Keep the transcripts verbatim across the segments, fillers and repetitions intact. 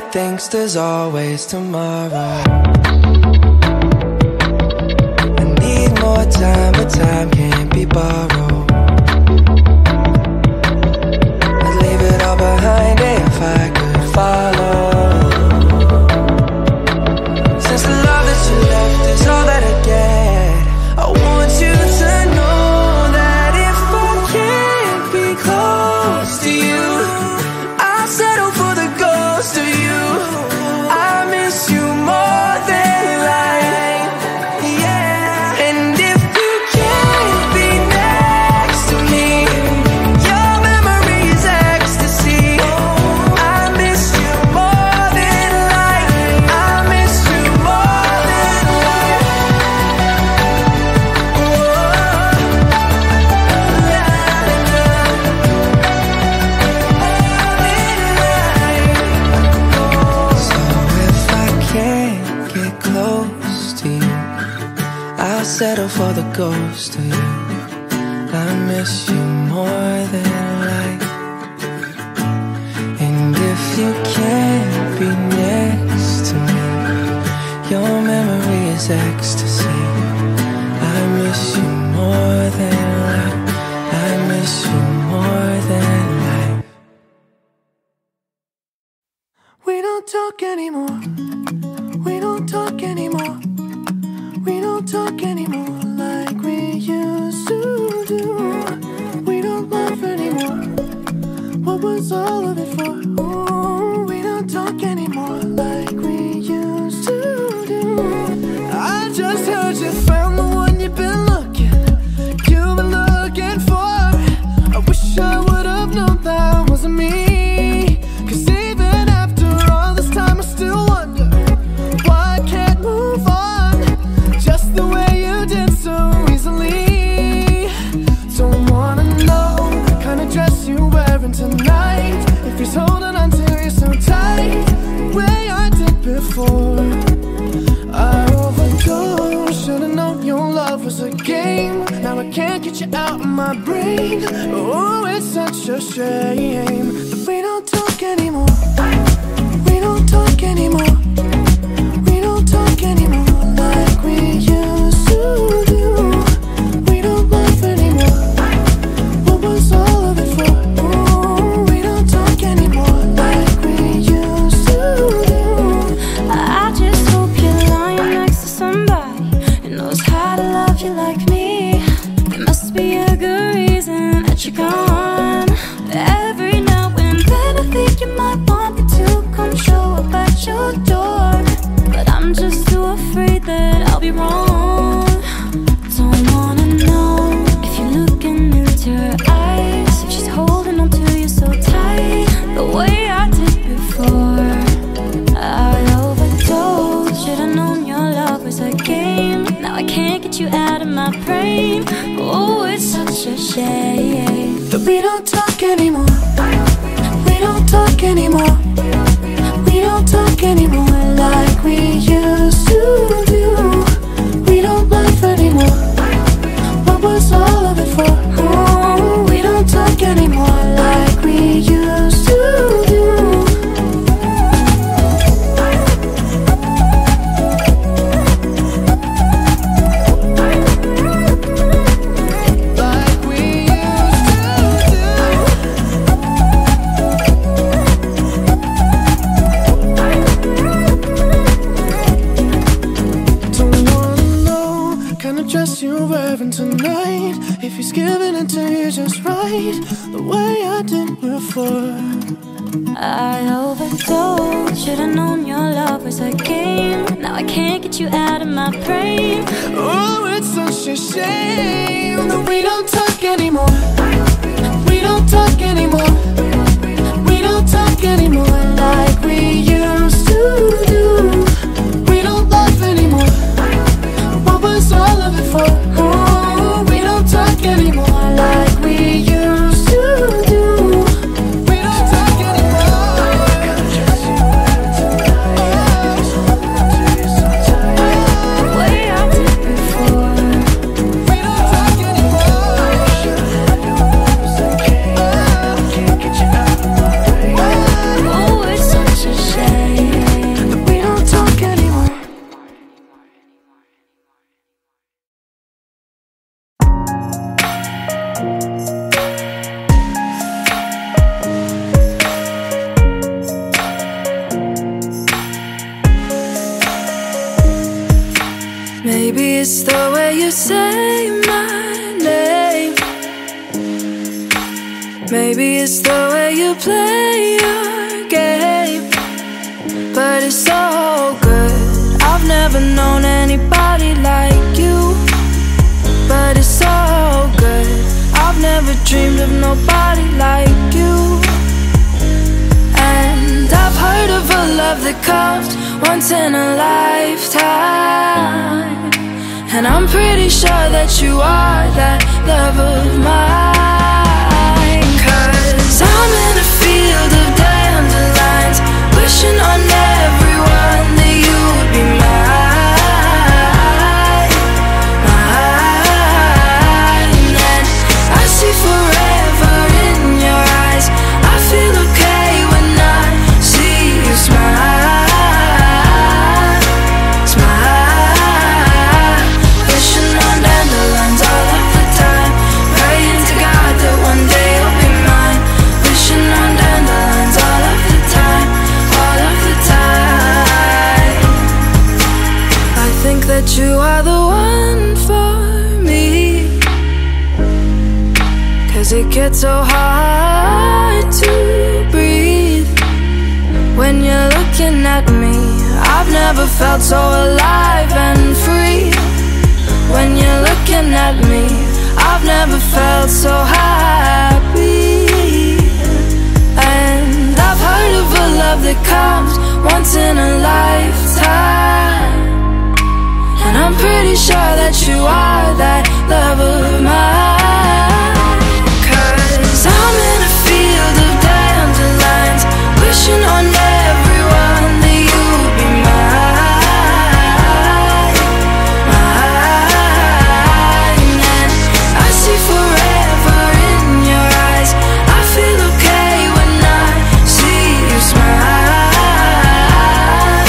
thinks there's always tomorrow. I need more time, but time can't be borrowed. I'd leave it all behind if I could follow. Since the love that you left is all that I get, I want you to know that if I can't be close to you, I'll settle for the ghost of you. I miss you more than life, yeah. And if you can't be next to me, your memory is ecstasy. I miss you more than life. I miss you more than life. So if I can't get close to you, I'll settle for the ghost of you. I miss you more than life. And if you can't be next to me, your memory is ecstasy. I miss you more than life. I miss you more than life. We don't talk anymore. We don't talk anymore. We don't talk anymore like we used to do. We don't laugh anymore. What was all of it for? Ooh, we don't talk anymore like we used to do. I just heard you found the one you've been looking, you've been looking for. I wish I would have known that wasn't me. Cause even after all this time I still wonder why I can't move on just the way you did so easily. Don't wanna know the kind of dress you're wearing tonight, if he's holding on to you so tight, the way I did before. I overdosed, should've known your love was a game. Now I can't get you out of my brain. Oh, it's such a shame that we don't talk anymore. We don't talk anymore. We don't talk anymore like we used to do. We don't laugh anymore. What was all of it for? Ooh, we don't talk anymore like we used to do. I just hope you're lying next to somebody who knows how to love you like me. There must be a good reason that you're gone. Every now and then I think you might want me to come show up at your door, but I'm just too afraid that I'll be wrong. Don't wanna know if you're looking into her eyes, if she's holding on to you so tight, the way I did before. I overdosed, should've known your love was a game. Now I can't get you out of my brain. Oh, it's such a shame that we don't talk anymore. We don't talk anymore. We don't talk anymore like we used to do. We don't laugh anymore. What was all of it for? Oh, we don't talk anymore like we used to do. Like we used to do. Don't wanna know kind of dress you're wearing tonight, if he's giving it to you just right, the way I did before. I overdosed, should've known your love was a game. Now I can't get you out of my brain. Oh, it's such a shame that we don't talk anymore. We don't talk anymore. We don't talk anymore like we used to do. We don't laugh anymore. What was all of it for? Oh, we don't talk anymore like we used to do. We don't talk anymore. The way I did before. We don't talk anymore. the way you say my name. Maybe it's the way you play your game. But it's so good. I've never known anybody like you. But it's so good. I've never dreamed of nobody like you. And I've heard of a love that comes once in a lifetime. And I'm pretty sure that you are that love of mine. Cause I'm in a field of dandelions, wishing on everyone that you would be mine, mine. And I see forever in your eyes. I feel okay when I see you smile, smile. Wishing on dandelions all of the time, praying to God that one day you'll be mine. Wishing on dandelions all of the time, all of the time. I think that you are the one for me, cause it gets so hard to breathe when you're looking at me. I've never felt so alive and free. When you're looking at me, I've never felt so happy. And I've heard of a love that comes once in a lifetime. And I'm pretty sure that you are that love of mine. Cause I'm in a field of dandelions, wishing on everyone that you would be mine, mine. And I see forever in your eyes. I feel okay when I see you smile,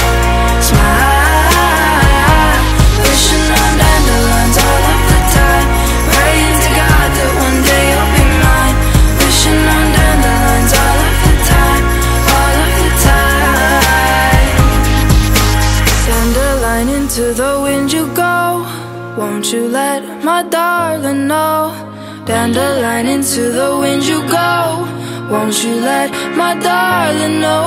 smile. Wishing on dandelions all of the time, praying to God that one day you'll be mine. Wishing on dandelions all of the time, all of the time. Dandelion, into the wind you go. Won't you let my darling know? Dandelion, into the wind you go. Won't you let my darling know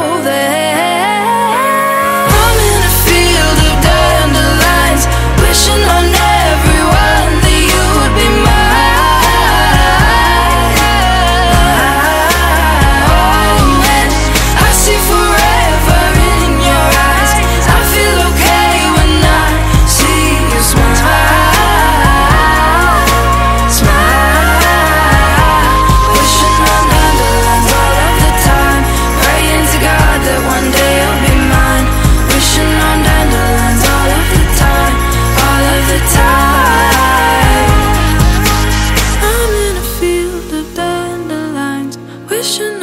that I'm in a field of dandelions, wishing on everyone that you would be mine, mine. And I see forever in your eyes. I feel okay when I see you smile, smile. Wishing on dandelions all of the time, praying to God that one day you'll be mine. Wishing on dandelions all of the time, all of the time. I'm in a field of dandelions, wishing